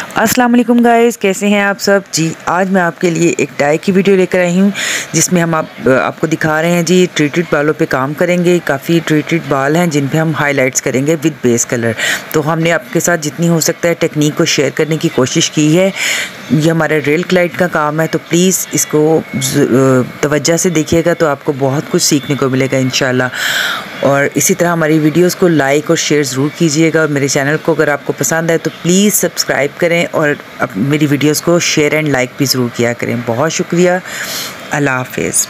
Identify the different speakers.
Speaker 1: अस्सलाम वालेकुम गाइस, कैसे हैं आप सब जी। आज मैं आपके लिए एक डाई की वीडियो लेकर आई हूँ जिसमें हम आपको दिखा रहे हैं जी ट्रीटेड बालों पे काम करेंगे। काफ़ी ट्रीटेड बाल हैं जिन पे हम हाइलाइट्स करेंगे विद बेस कलर। तो हमने आपके साथ जितनी हो सकता है टेक्निक को शेयर करने की कोशिश की है। ये हमारा रियल क्लाइंट का काम है, तो प्लीज़ इसको तवज्जो से देखिएगा तो आपको बहुत कुछ सीखने को मिलेगा इंशाल्लाह। और इसी तरह हमारी वीडियोस को लाइक और शेयर ज़रूर कीजिएगा। मेरे चैनल को अगर आपको पसंद है तो प्लीज़ सब्सक्राइब करें और मेरी वीडियोस को शेयर एंड लाइक भी ज़रूर किया करें। बहुत शुक्रिया। अल्लाह हाफ़िज़।